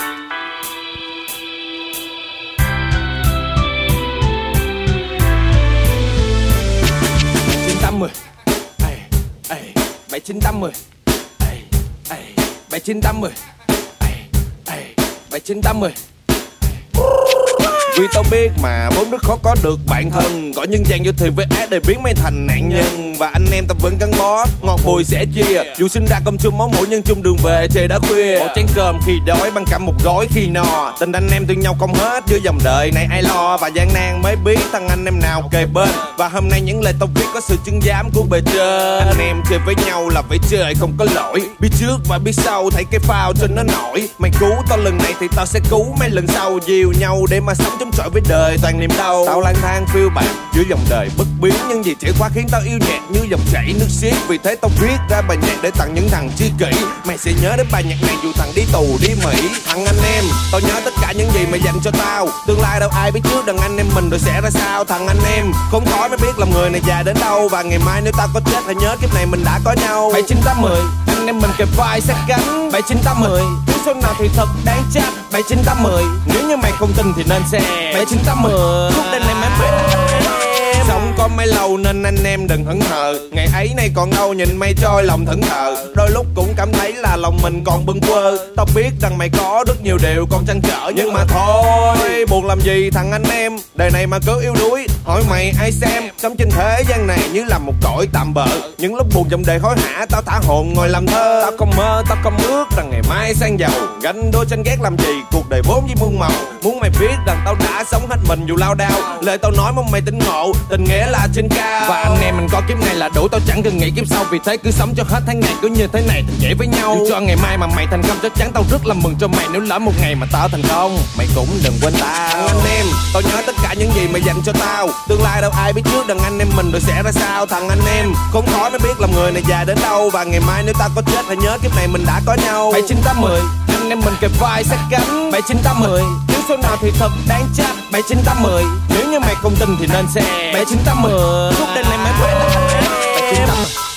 7980 7980 7980 7980. Vì tao biết mà vốn rất khó có được bạn thân, gọi nhân gian vô thuyền với ác để biến mày thành nạn nhân. Và anh em ta vẫn gắn bó, ngọt bùi sẻ chia. Dù sinh ra cơm chung máu mũi nhưng chung đường về trời đã khuya. Một chén cơm khi đói bằng cả một gói khi no. Tình anh em thương nhau không hết, giữa dòng đời này ai lo. Và gian nan mới biết thằng anh em nào kề bên. Và hôm nay những lời tao viết có sự chứng giám của bề trên. Anh em chơi với nhau là phải chơi không có lỗi. Biết trước và biết sau thấy cái phao trên nó nổi. Mày cứu tao lần này thì tao sẽ cứu mấy lần sau. Dìu nhau để mà sống chống chọi với đời toàn niềm đau. Tao lang thang phiêu bạt giữa dòng đời bất biến. Nhưng vì trải qua khiến tao yêu nhạc như dòng chảy nước xiết. Vì thế tao viết ra bài nhạc để tặng những thằng tri kỷ. Mày sẽ nhớ đến bài nhạc này dù thằng đi tù đi Mỹ. Thằng anh em, tao nhớ tất cả những gì mày dành cho tao. Tương lai đâu ai biết trước đằng anh em mình rồi sẽ ra sao. Thằng anh em, không khó mới biết làm người này già đến đâu. Và ngày mai nếu tao có chết hãy nhớ kiếp này mình đã có nhau. 7980, anh em mình kề vai sát cánh. 7980, nếu số nào thì thật đáng trách. 7980, nếu như mày không tin thì nên xem 7980. Lúc đây này mãi mãi sống có mấy lâu nên anh em đừng hững hờ. Ngày ấy nay còn đâu nhìn mây trôi lòng thẫn thờ. Đôi lúc cũng cảm thấy là lòng mình còn bâng quơ. Tao biết rằng mày có rất nhiều điều còn trăn trở. Nhưng mà thôi buồn làm gì thằng anh em. Đời này mà cứ yếu đuối hỏi mày ai xem. Sống trên thế gian này như là một cõi tạm bợ. Những lúc buồn dòng đời hối hả tao thả hồn ngồi làm thơ. Tao không mơ tao không ước rằng ngày mai sang giàu. Ganh đua tranh ghét làm gì cuộc đời vốn với muôn màu. Muốn mày biết rằng tao đã sống hết mình dù lao đao. Lời tao nói mong mày tỉnh ngộ tình nghĩa là trên cao. Và anh em mình có kiếp này là đủ tao chẳng cần nghĩ kiếp sau. Vì thế cứ sống cho hết tháng ngày cứ như thế này thì dễ với nhau. Dù cho ngày mai mà mày thành công chắc chắn tao rất là mừng cho mày. Nếu lỡ một ngày mà tao thành công mày cũng đừng quên tao. Anh em, tao nhớ tất cả những gì mày dành cho tao. Tương lai đâu ai biết trước đằng anh em mình rồi sẽ ra sao. Thằng anh em, không khó mới biết làm người này già đến đâu. Và ngày mai nếu tao có chết hãy nhớ kiếp này mình đã có nhau. 7980, anh em mình kề vai sát cánh. 7980, nếu số nào thì thật đáng trách. 7980, nếu như mày không tin thì nên xem 7980. Lúc đây này mãi mãi 7980.